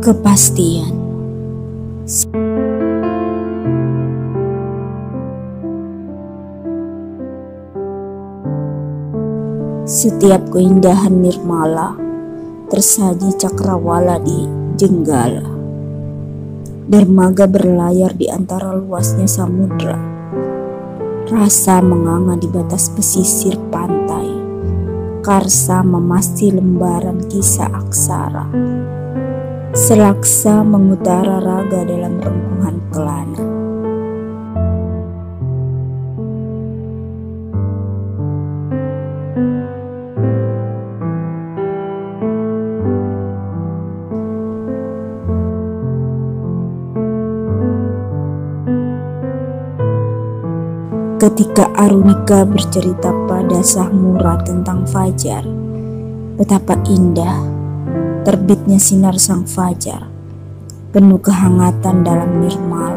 Kepastian. Setiap keindahan nirmala tersaji cakrawala di Jenggala. Dermaga berlayar di antara luasnya samudra. Rasa menganga di batas pesisir pantai. Karsa memasti lembaran kisah aksara. Selaksa mengutara raga dalam rengkuhan kelana. Ketika Arunika bercerita pada Sahmura tentang fajar, betapa indah terbitnya sinar sang fajar, penuh kehangatan dalam nirmala.